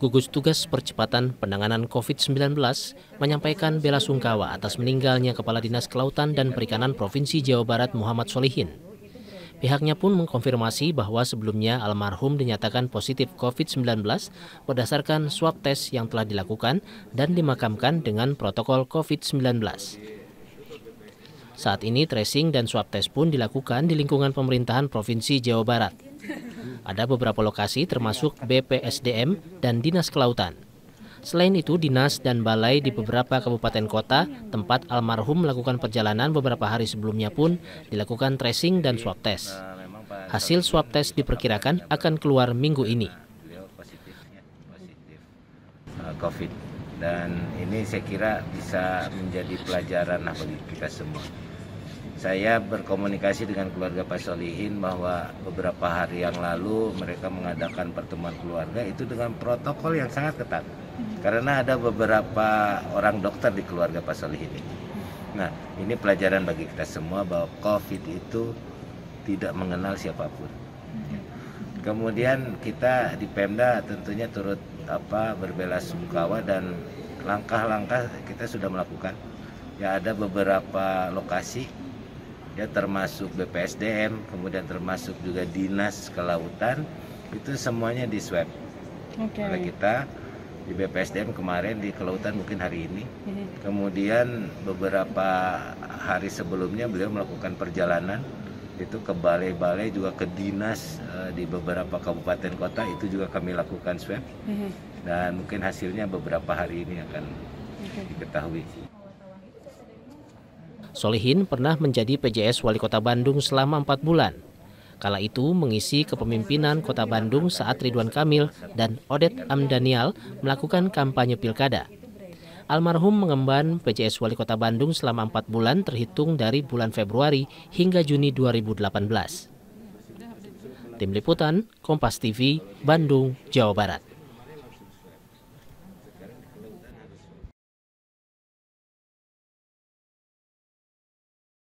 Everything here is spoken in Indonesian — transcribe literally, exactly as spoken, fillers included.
Gugus Tugas Percepatan Penanganan COVID sembilan belas menyampaikan bela sungkawa atas meninggalnya Kepala Dinas Kelautan dan Perikanan Provinsi Jawa Barat Muhammad Solihin. Pihaknya pun mengkonfirmasi bahwa sebelumnya almarhum dinyatakan positif COVID sembilan belas berdasarkan swab tes yang telah dilakukan dan dimakamkan dengan protokol COVID sembilan belas. Saat ini tracing dan swab tes pun dilakukan di lingkungan pemerintahan Provinsi Jawa Barat. Ada beberapa lokasi termasuk B P S D M dan Dinas Kelautan. Selain itu, dinas dan balai di beberapa kabupaten kota tempat almarhum melakukan perjalanan beberapa hari sebelumnya pun dilakukan tracing dan swab tes. Hasil swab tes diperkirakan akan keluar minggu ini. COVID, dan ini saya kira bisa menjadi pelajaran bagi kita semua. Saya berkomunikasi dengan keluarga Pak Solihin bahwa beberapa hari yang lalu mereka mengadakan pertemuan keluarga itu dengan protokol yang sangat ketat. Karena ada beberapa orang dokter di keluarga Pak Solihin ini. Nah, ini pelajaran bagi kita semua bahwa COVID itu tidak mengenal siapapun. Kemudian kita di Pemda tentunya turut apa berbelasungkawa dan langkah-langkah kita sudah melakukan. Ya, ada beberapa lokasi, ya termasuk B P S D M, kemudian termasuk juga Dinas Kelautan, itu semuanya di swab. Okay. Oleh kita di B P S D M kemarin, di Kelautan mungkin hari ini. Mm-hmm. Kemudian beberapa hari sebelumnya beliau melakukan perjalanan itu ke balai-balai juga ke dinas uh, di beberapa kabupaten kota, itu juga kami lakukan swab. Mm-hmm. Dan mungkin hasilnya beberapa hari ini akan okay. diketahui. Solihin pernah menjadi P J S Wali Kota Bandung selama empat bulan. Kala itu mengisi kepemimpinan Kota Bandung saat Ridwan Kamil dan Odet Amdanial melakukan kampanye pilkada. Almarhum mengemban P J S Wali Kota Bandung selama empat bulan terhitung dari bulan Februari hingga Juni dua ribu delapan belas. Tim Liputan, Kompas T V, Bandung, Jawa Barat.